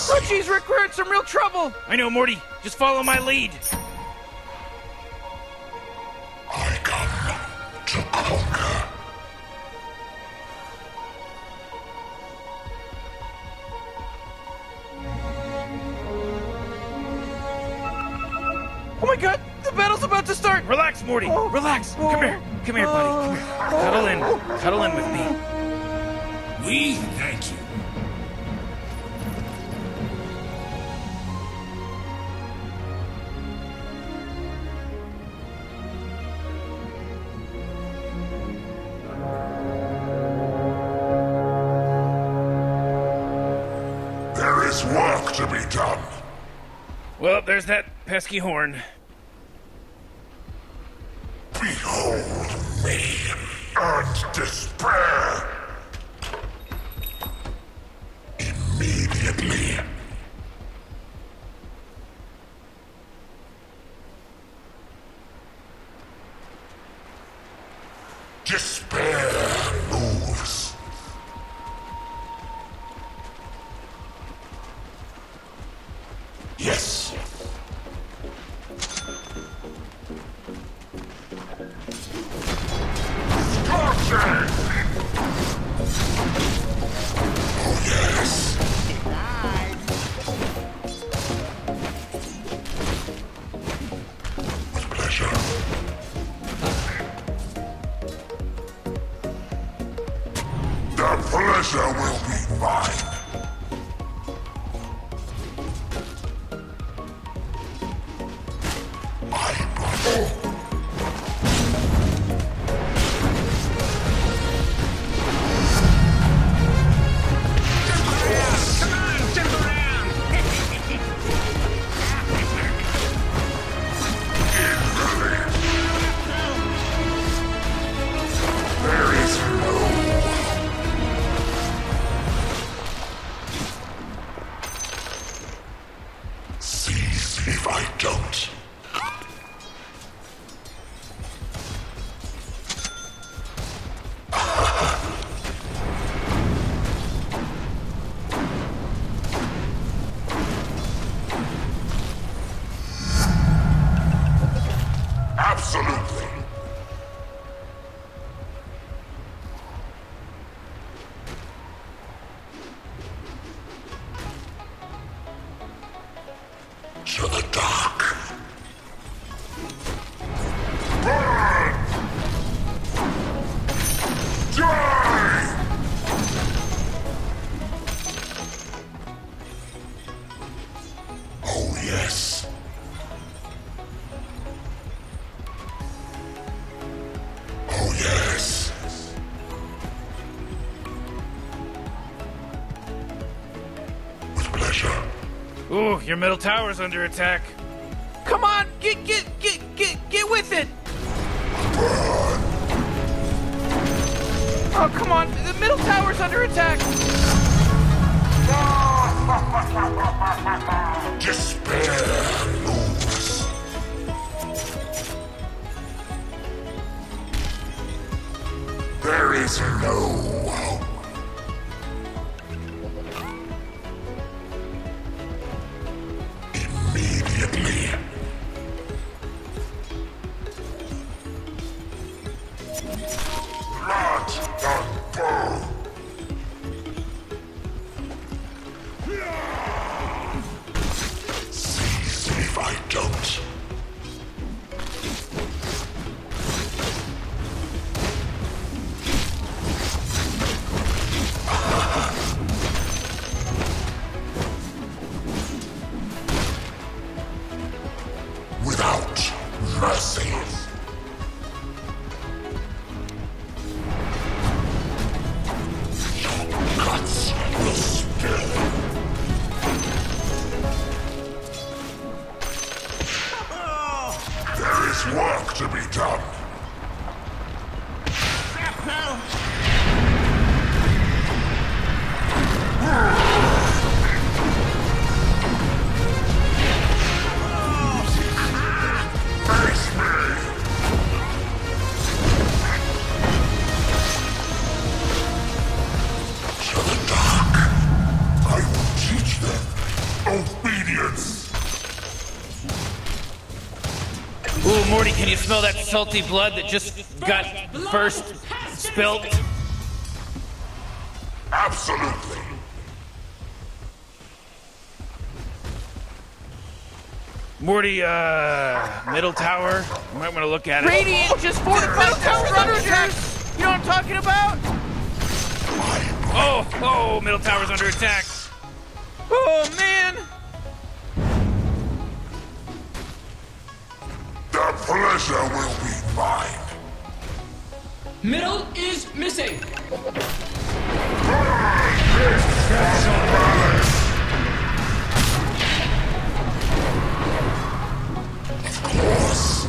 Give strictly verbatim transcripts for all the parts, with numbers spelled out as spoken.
Oh, geez, Rick, we're in some real trouble. I know, Morty. Just follow my lead. I come to conquer. Oh my god, the battle's about to start. Relax, Morty. Oh. Relax. Oh. Come here. Come here, buddy. Come here. Cuddle in. Cuddle in with me. We thank you. There is work to be done. Well, there's that pesky horn. Behold me and despair. Immediately. Despair moves. Yes. Scorching! Oh, yes. With pleasure. The pleasure will be mine. My brother. There is no seize if I don't. Absolutely. To the dark. Burn! Die! Oh, yes. Oh, yes. With pleasure. Ooh, your middle tower's under attack. Come on, get, get, get, get, get with it. Burn! Oh, come on, the middle tower's under attack. Despair moves. There is no hope. Immediately. Blood and bone. Seize if I don't. can you smell that salty blood that just got first spilt? Absolutely. Morty, uh, middle tower. You might want to look at it. Radiant just fortified towers under attack. You know what I'm talking about? Oh, oh, middle tower's under attack. Oh man! The pleasure will be mine. Middle is missing. Of course.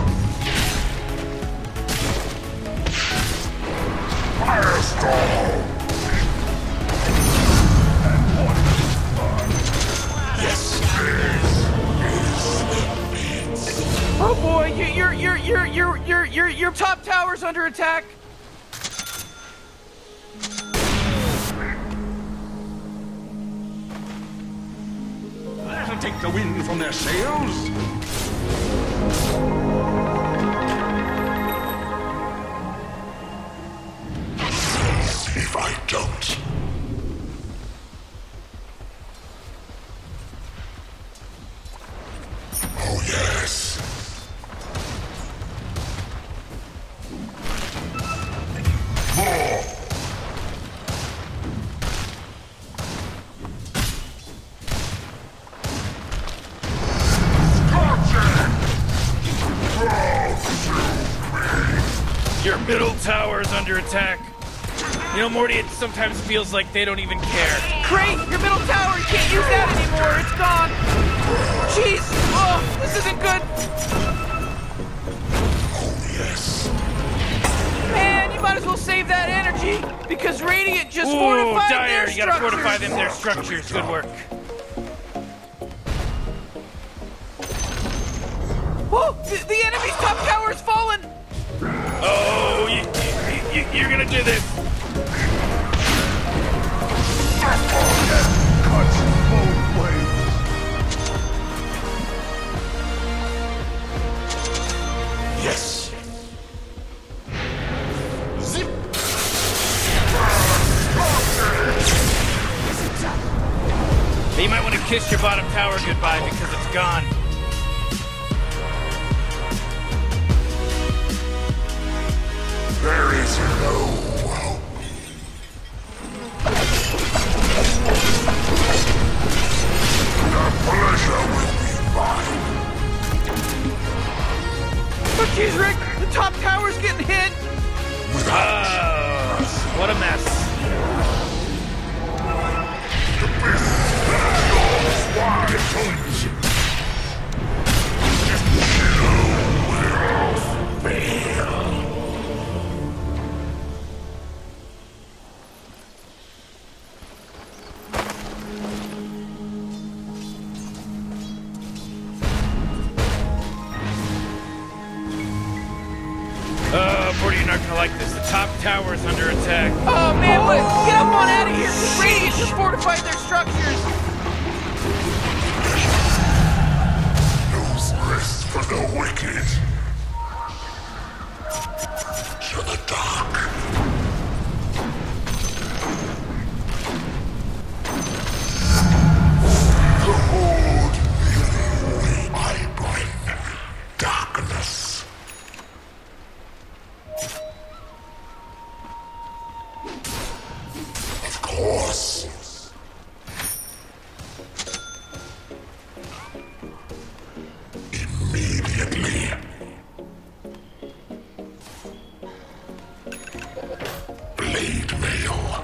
Firestorm. Yes, Oh boy, you- your your your your your your your top tower's under attack. That'll take the wind from their sails. if I don't. Oh yes. More. Your middle tower's under attack. You know, Morty, it sometimes feels like they don't even care. Great, your middle tower, you can't use that anymore. It's gone. Jeez, oh, this isn't good. Oh yes. Man, you might as well save that energy because Radiant just Ooh, fortified Dire, their you gotta structures. fortify them, their structures. Good work. Oh, the, the enemy's top tower has fallen. Oh, you, you, you, you're gonna do this. Cuts both ways. Yes. Zip. You might want to kiss your bottom tower goodbye because it's gone. There is no hope. The pleasure will be mine. Oh, jeez, Rick, the top tower's getting hit. Oh, what a mess. Uh, Morty, you're not gonna like this. The top tower is under attack. Oh man, what? Get up on out of here because Radiant just fortified their structures. No rest for the wicked. To the dark. The Horde. I bring darkness. Of course. Immediately. Blade mail.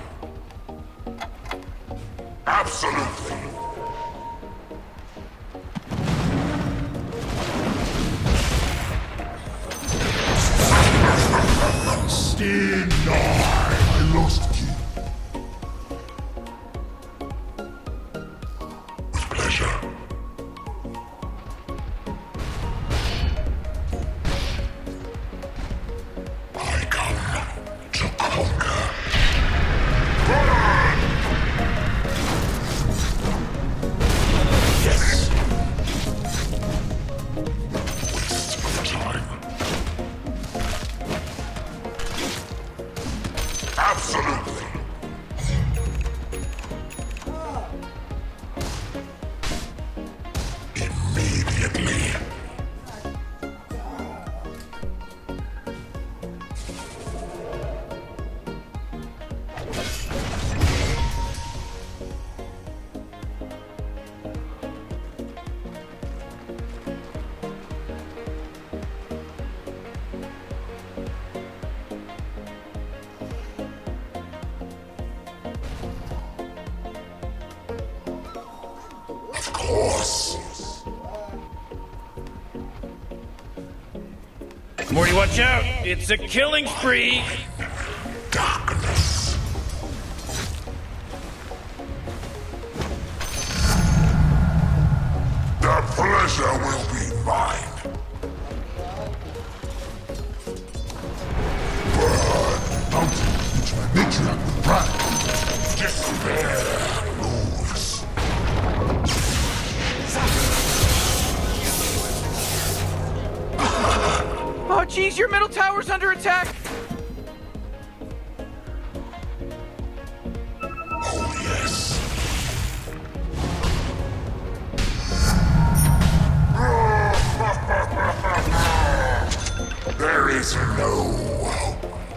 Absolutely. Deny. I lost key. With pleasure. I come to conquer. course. Morty, watch out! It's a killing spree! Darkness. The pleasure will be mine. Mountain which my matriarch will ride. Despair moves. Oh, jeez, your middle tower's under attack! Oh yes. There is no hope.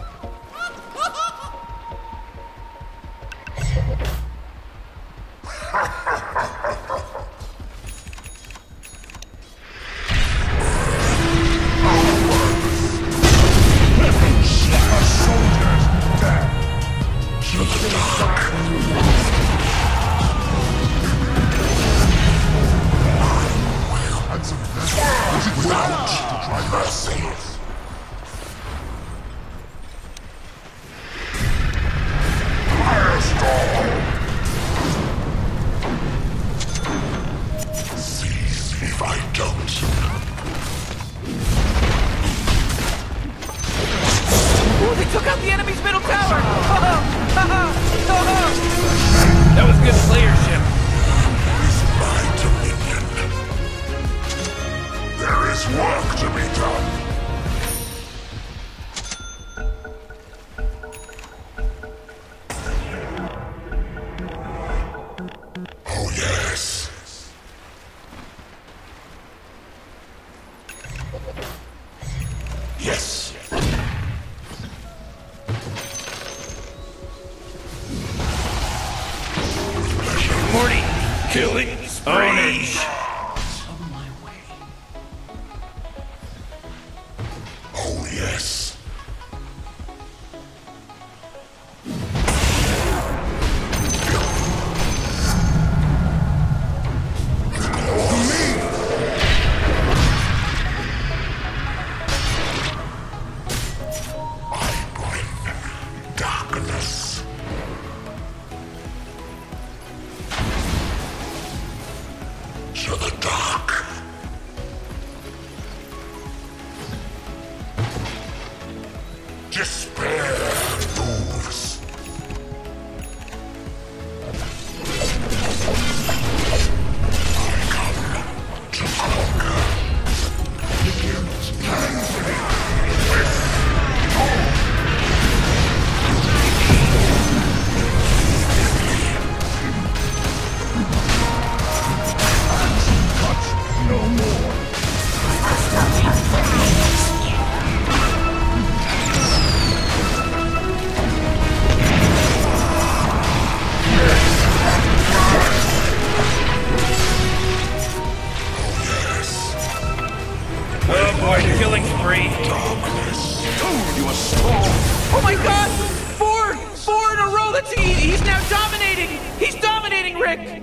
If I don't. Oh, they took out the enemy's middle tower! That was good playership. My dominion. There is work to be done. Oh yes. Yes. Morty, killing spree! Oh yes. Darkness. To the dark. Despair moves. I come to conquer. Begins no more. Oh boy, killing spree. You are strong. Oh my god! Four! Four in a row! That's he, he's now dominating! He's dominating, Rick!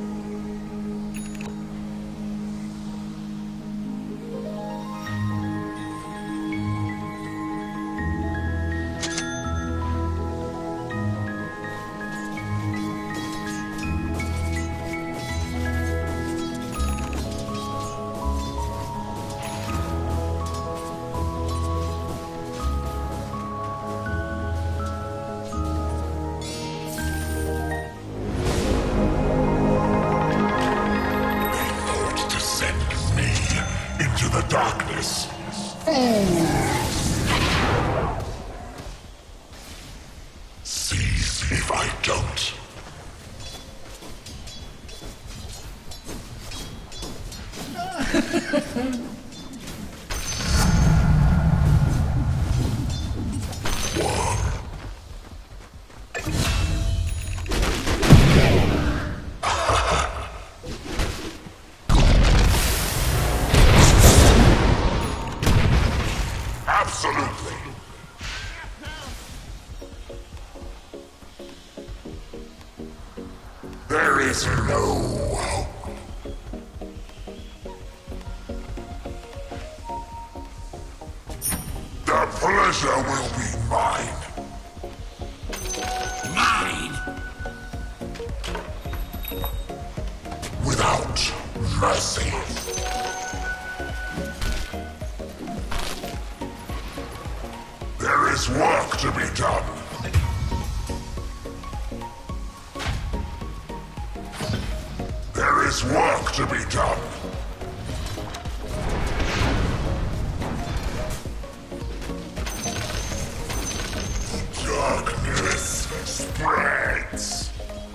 The darkness. Fools! Seize if I don't. Absolutely. There is no hope. mercy. There is work to be done. There is work to be done. Darkness spreads.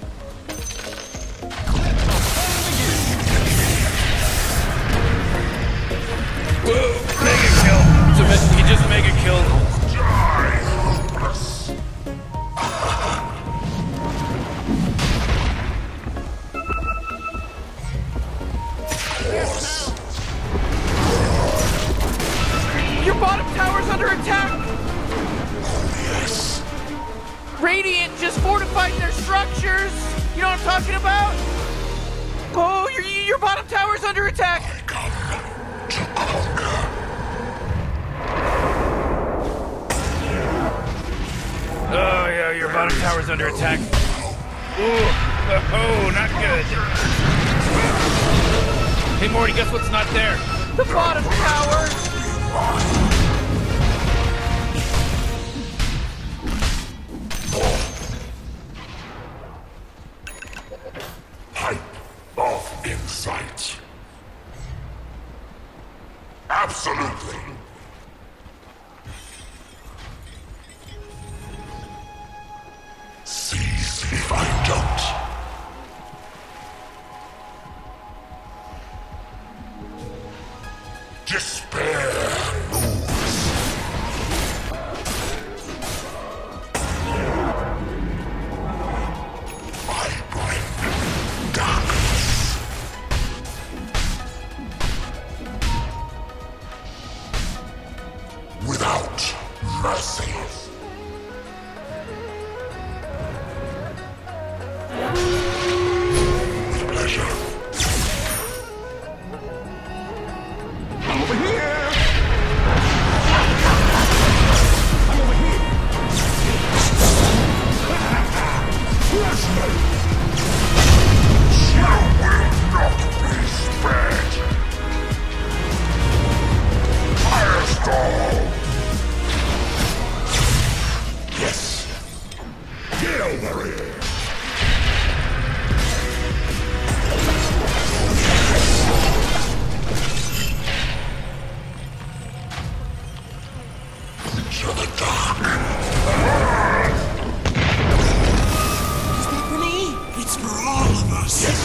Whoa! Mega kill! So he just mega killed. Die, hopeless. Horse. Your bottom tower's under attack! Yes. Radiant just fortified their structures! You know what I'm talking about? Oh, your, your bottom tower's under attack! I come to conquer. Oh yeah, your bottom tower's under attack. Ooh, oh, not good. Hey Morty, guess what's not there? The bottom tower! Pipe of insight. Absolutely. Seize if I don't. Despair moves. I bring darkness. Without mercy. With pleasure. I'm over here! You will not be spared. Firestorm. Yes. Get over here. To the dark. Is that for me? It's for all of us. Yes.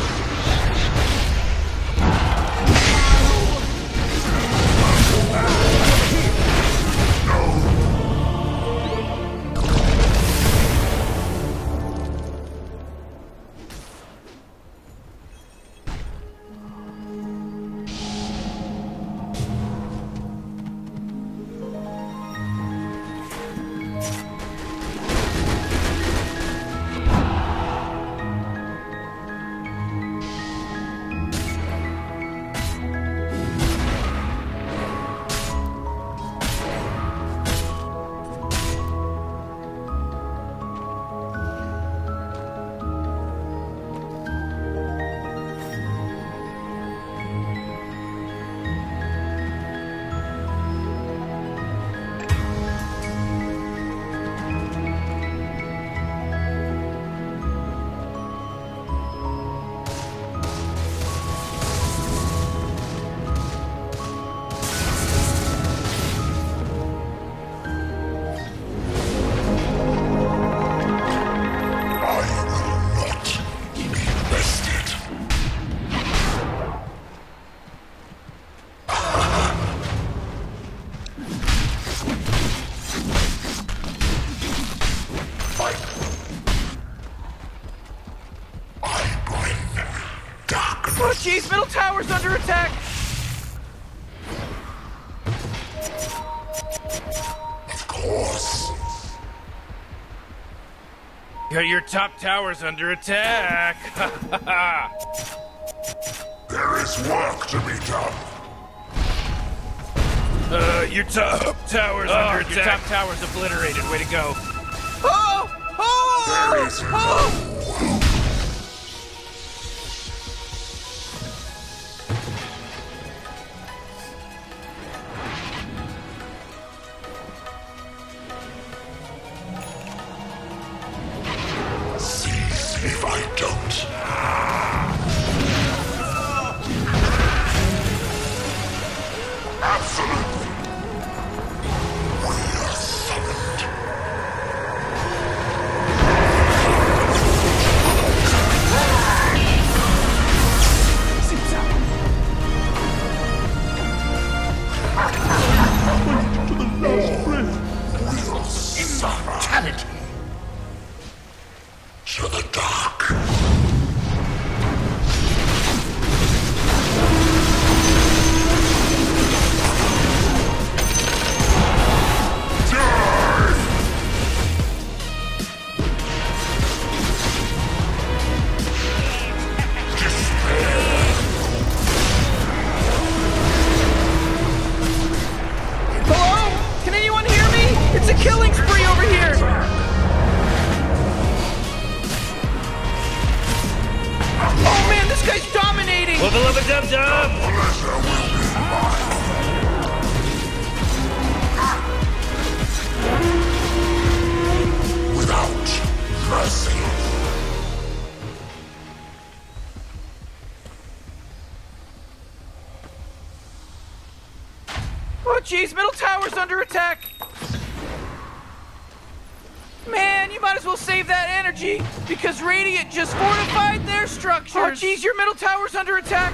Oh jeez, middle tower's under attack! Of course. Your, your top tower's under attack. There is work to be done. uh, your top tower's Oh, under your attack. top tower's obliterated. Way to go. Oh! Oh! There is Oh! no hope. If I don't. Absolutely. We are summoned. Immortality. To the dark. It's a killing spree over here! Oh man, this guy's dominating! Wubba lubba dub dub! Without mercy. Oh jeez, middle tower's under attack! Man, you might as well save that energy, because Radiant just fortified their structures! Oh jeez, your middle tower's under attack!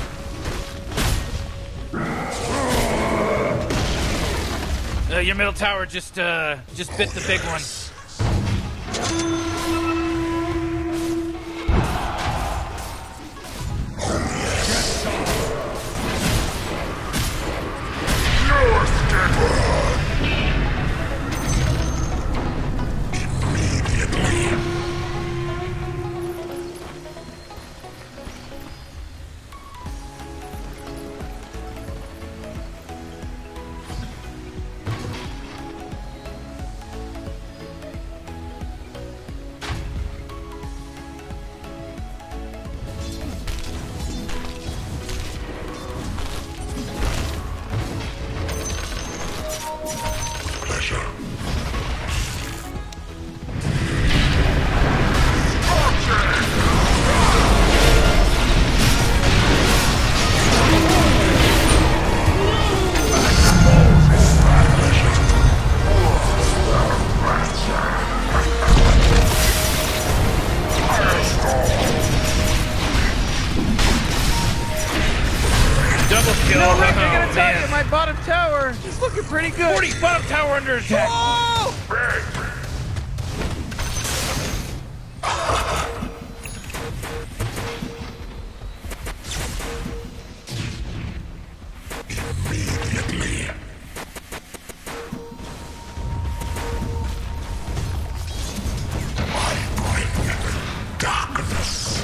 Uh, your middle tower just, uh, just bit the big one. Pretty good. forty bottom tower under attack. Oh! Immediately. I bring darkness.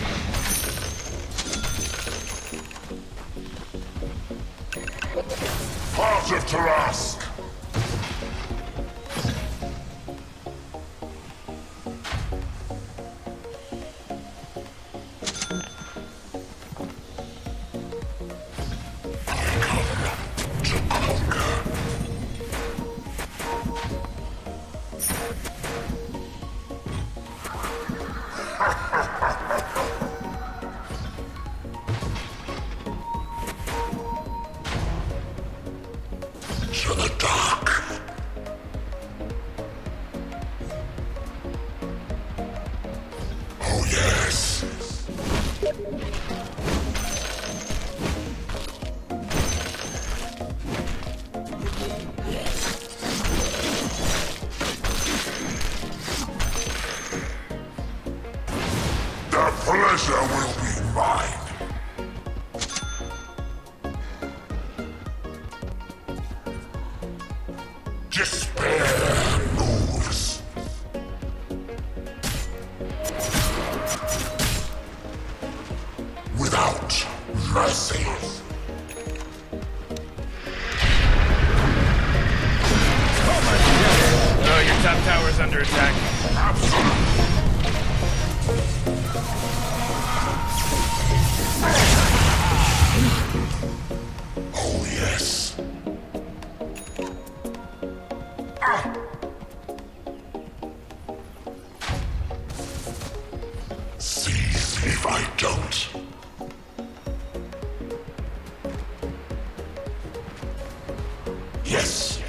Heart of Tarask. To the dark. Oh yes. The pleasure will be mine. Despair moves. Without mercy. Oh, your top tower's under attack. Oh yes. Seize if I don't. Yes.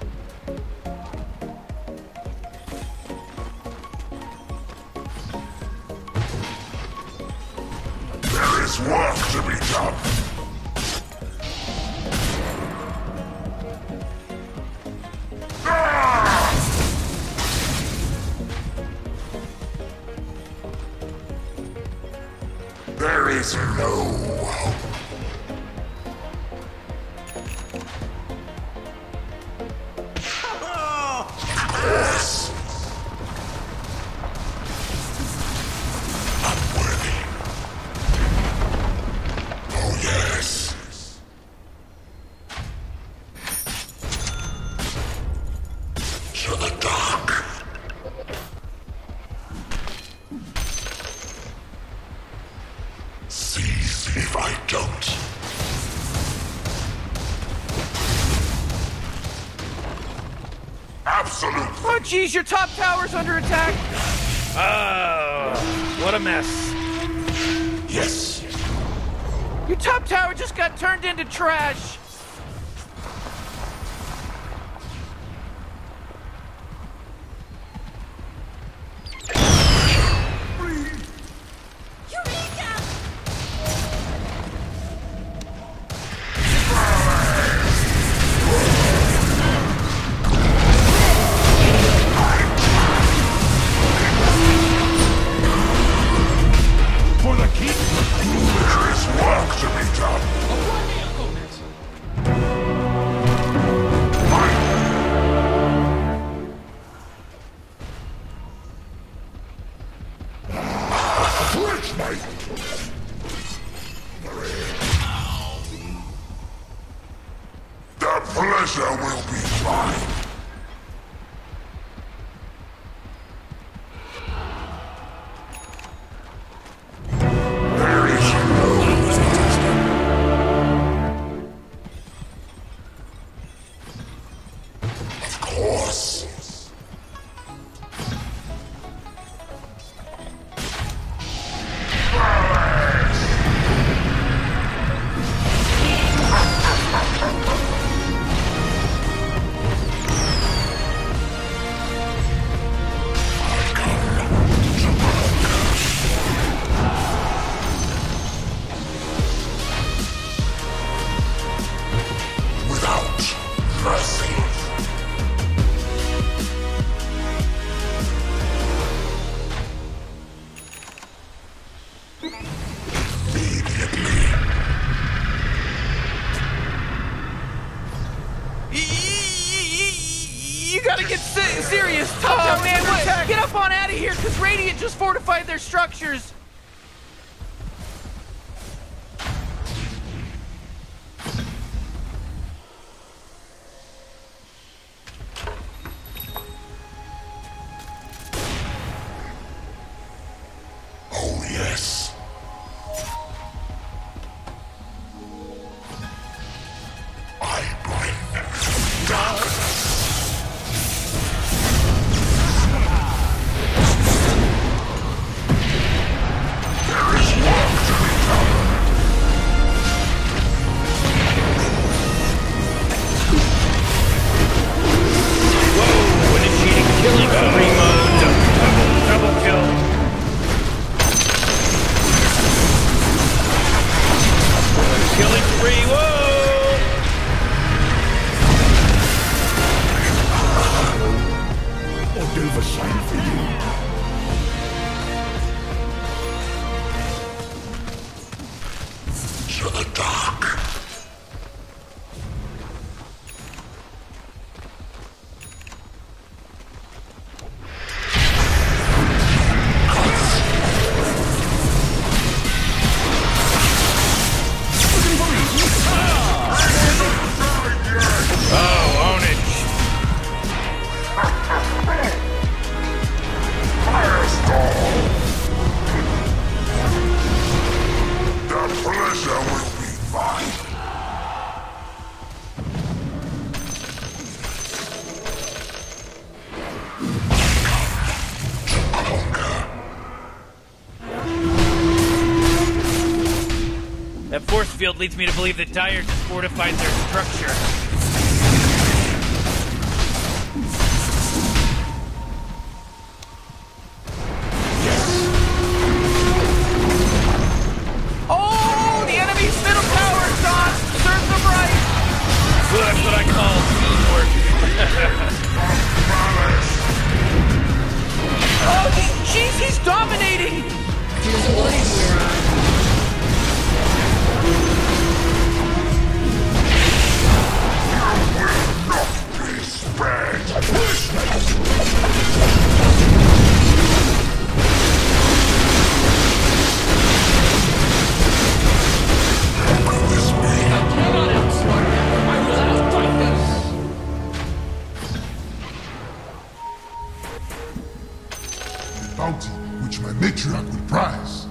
There is work to be done. There is no hope. Yes. Unworthy. Oh yes. To the dark. Seize if I don't. Absolute. Oh, geez, your top tower's under attack. Oh, what a mess. Yes. Your top tower just got turned into trash. For the keep. There is work to be done. Flesh mate. The pleasure will be mine. There is no Of course. Without mercy. Immediately. Y- y- y- You gotta get se- serious. Top Oh, tower's man, under what? attack. Get up on out of here, because Radiant just fortified their structures. Oh yes. I bring darkness. field leads me to believe that Dyer just fortified their structure. Oh, the enemy's middle tower's on! Serve them right! Well, that's what I call teamwork. Oh, he- jeez, he's dominating! Here's a blade we're on. Bounty, which my matriarch would prize.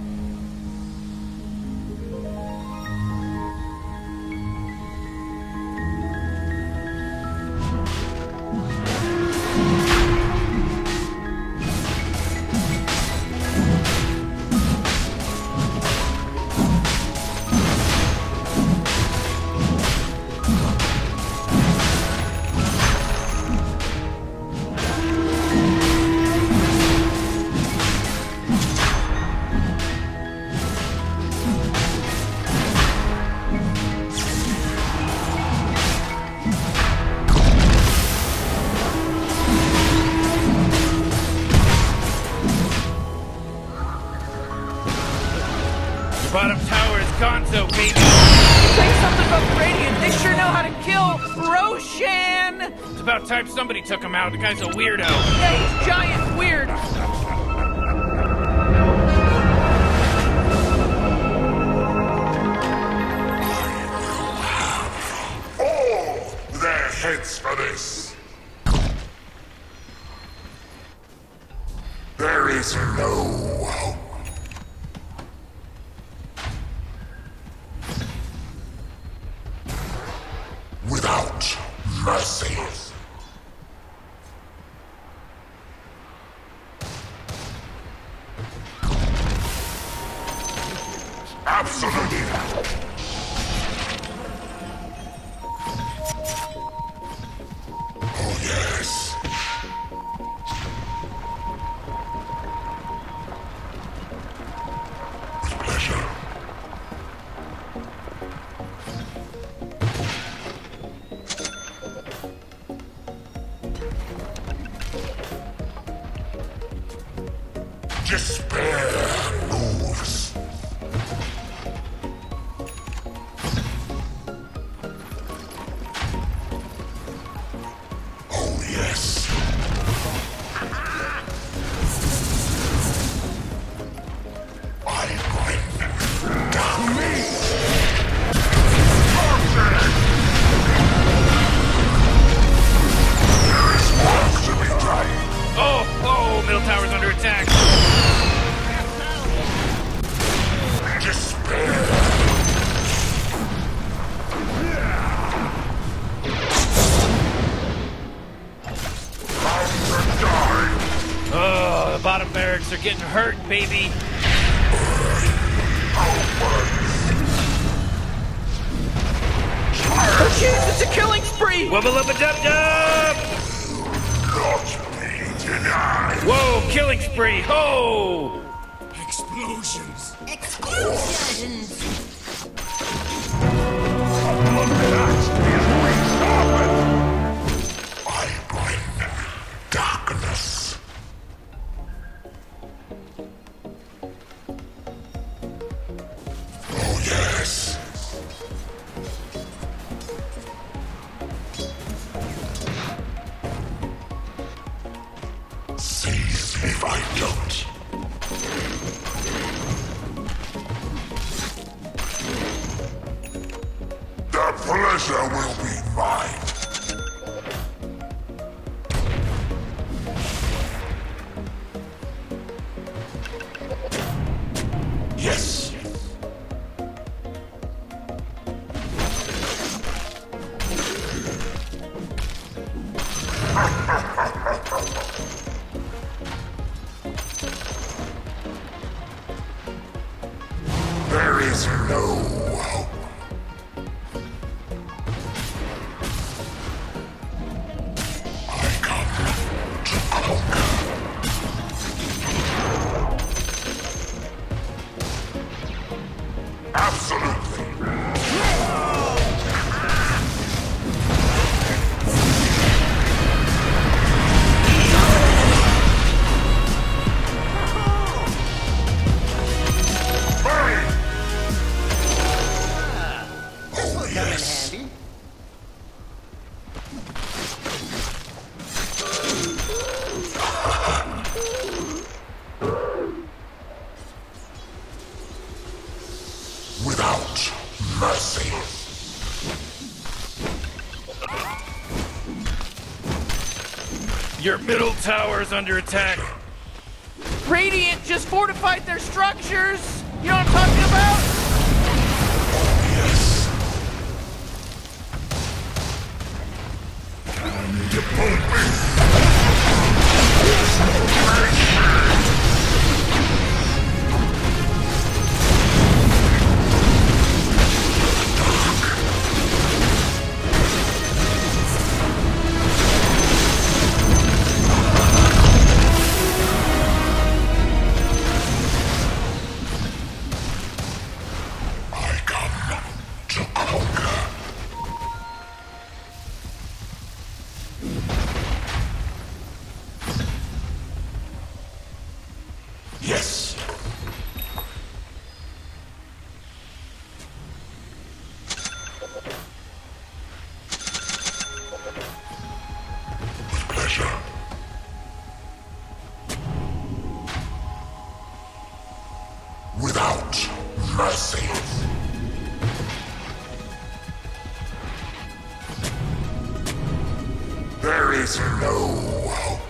Bottom tower is Gonzo, baby. Say something about the Radiant. They sure know how to kill Roshan! It's about time somebody took him out. The guy's a weirdo. Yeah, he's giant weird. All their heads for this. There is no hope. Without mercy. Absolutely. Oh yes. With pleasure. Despair moves. Oh, yes. I bring darkness. There is work to be done. Oh, oh, middle tower's under attack. Despair. Time to die. Oh, the bottom barracks are getting hurt, baby. Oh, jeez, it's a killing spree! Wubba lubba dub dub! Not be denied. Whoa, killing spree! Ho! Explosions. Explosions! I bring darkness. Oh yes. Seize if I don't. The pleasure will be mine. Yes. There is no hope. Your middle tower's under attack. Radiant just fortified their structures. You know what I'm talking about? Yes. Time to pull me. Yes. With pleasure. Without mercy. There is no hope.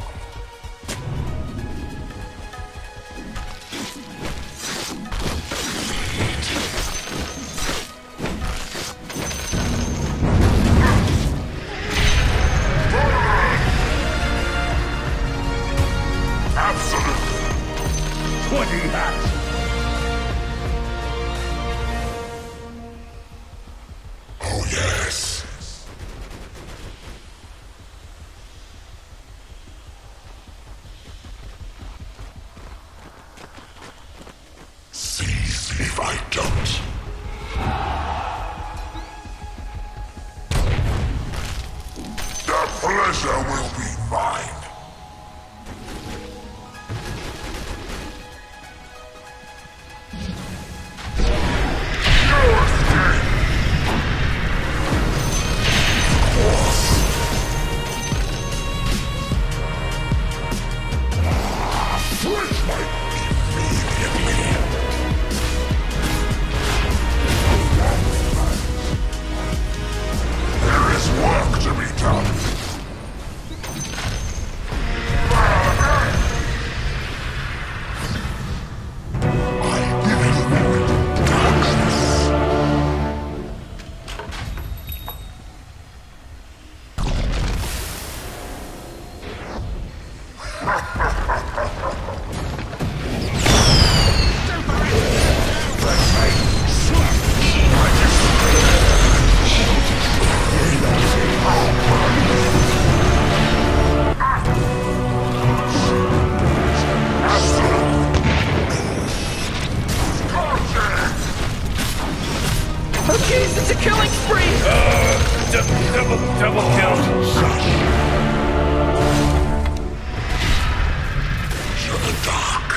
Twenty hats. Oh yes. Seize if I don't. The pleasure will be mine. There is work to be done. I give you darkness. Oh jeez, it's a killing spree! Uh, du- double, double kill. To the dark.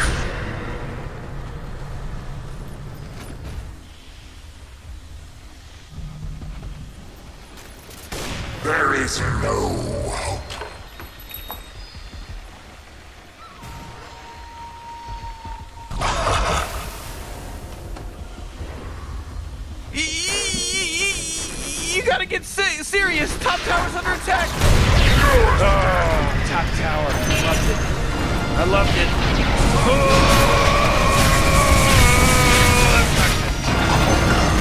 There is no hope. Y- y- y- You gotta get se- serious. Top tower's under attack. Oh, top tower. Loved it. I loved it. Oh, that's not good.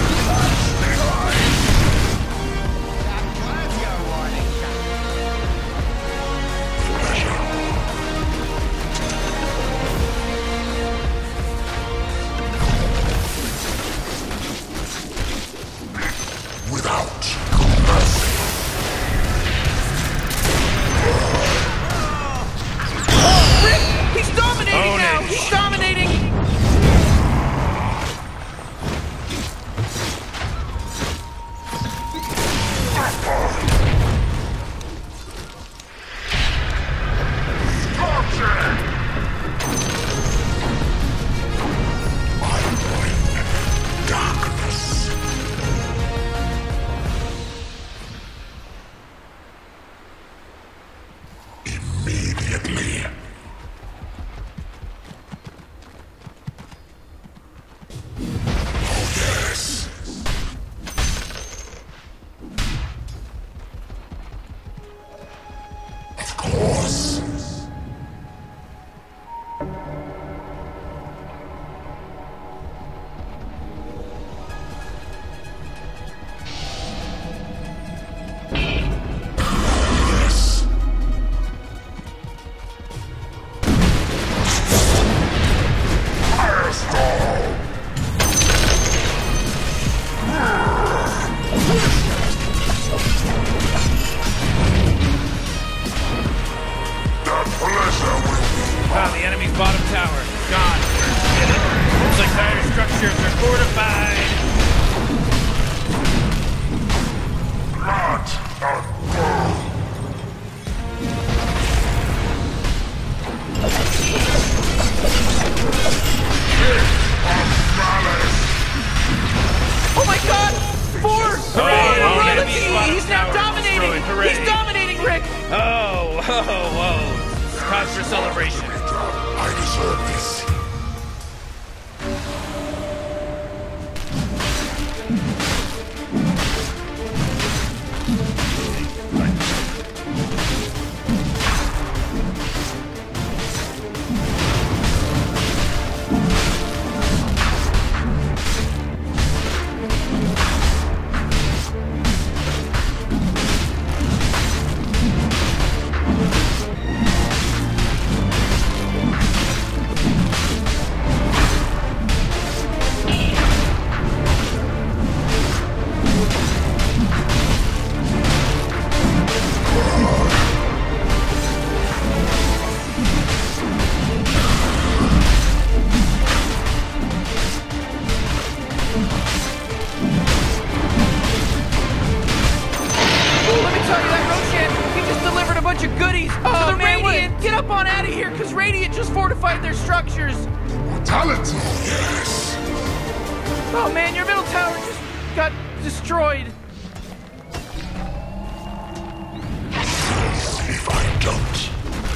Without mercy. Oh, Rick! He's dominating Own now! it. He structures are fortified. Not unborn. Oh my god! Four! Four! Hooray! We're on the Enemy's team! bottom He's now tower dominating! destroyed. Hooray. He's dominating, Rick! Oh, whoa, whoa. It's cause for celebration. I deserve this. Let me tell you, that Roshan, he just delivered a bunch of goodies Oh, to the man, Radiant! Get up on out of here, because Radiant just fortified their structures! Mortality, yes. Oh man, your middle tower just got destroyed! If I don't.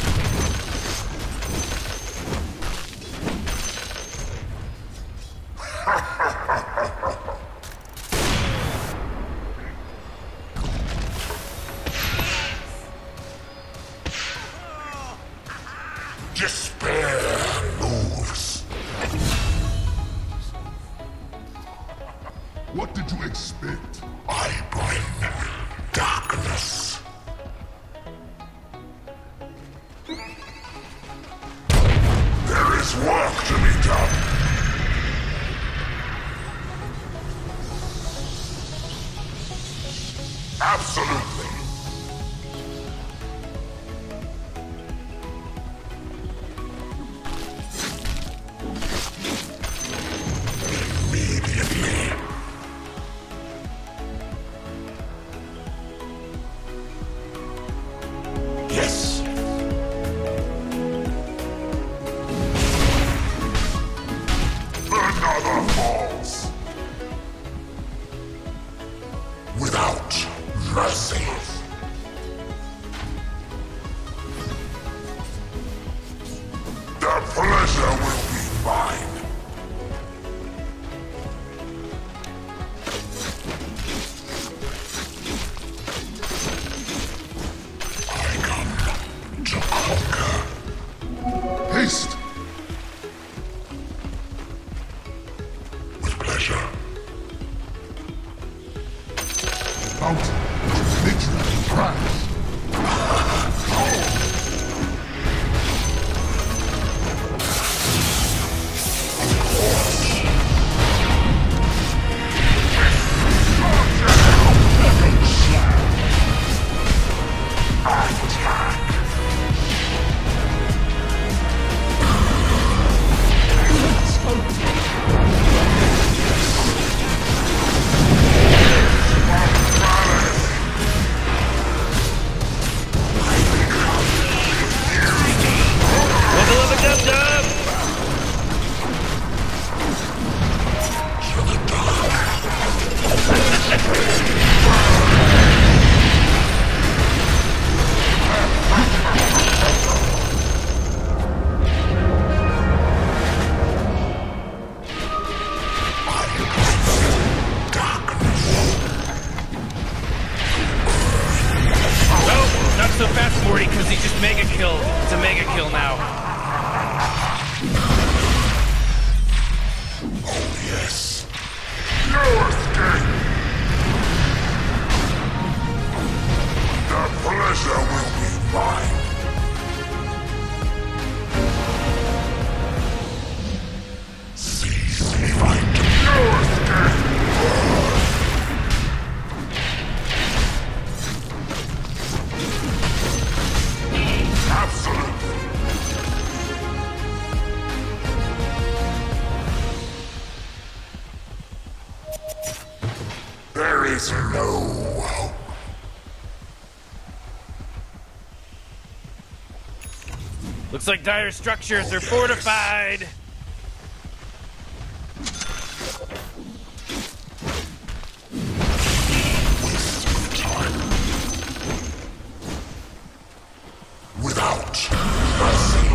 Despair moves. What did you expect? I bring darkness. There is work to be done. Absolutely. Immediately. Yes. Another falls. Without mercy. The pleasure will be mine. I come to conquer. Haste. With pleasure. Bounty. Victory. Prize. Morales! is no hope. Looks like dire structures are fortified. Without mercy.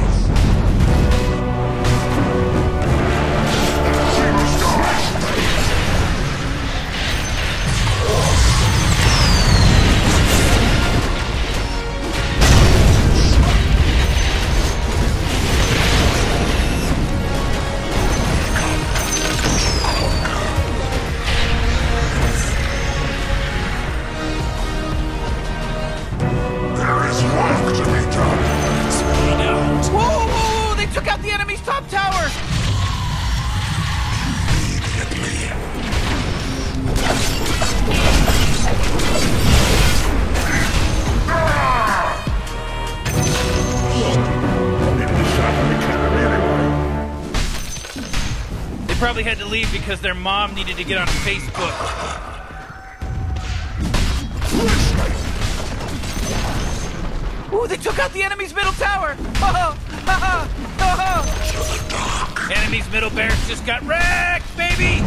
Probably had to leave because their mom needed to get on Facebook. Ooh, they took out the enemy's middle tower! Oh, oh, oh, oh. Enemy's middle barracks just got wrecked, baby!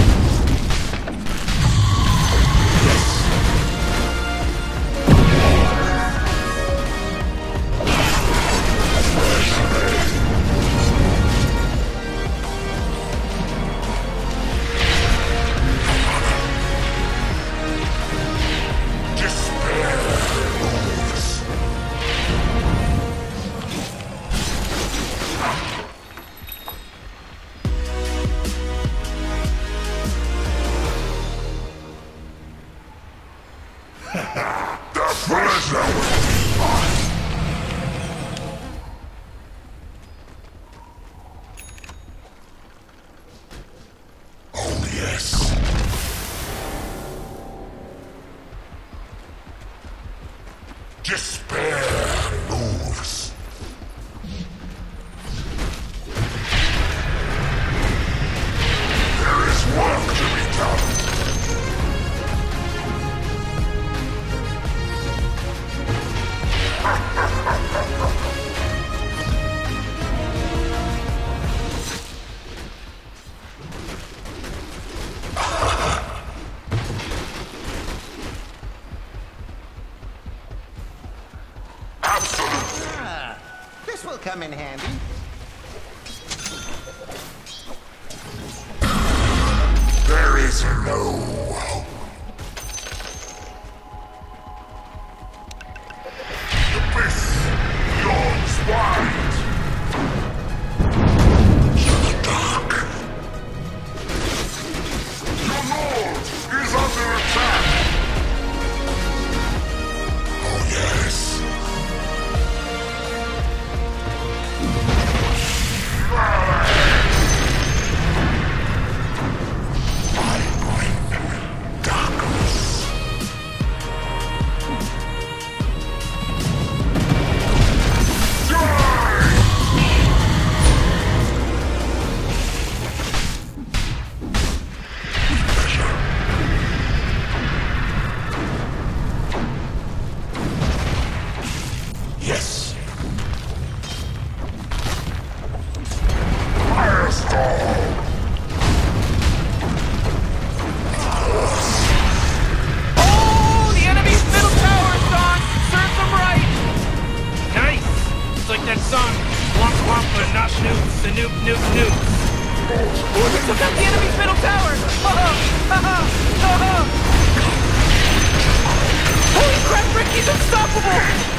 Despair moves. There is work to be done. This will come in handy. There is no hope. The abyss yawns wide. To the dark. Your lord is under attack. Oh yes. Took out the enemy's middle tower! Oh, oh, oh, oh. Holy crap, Ricky's unstoppable!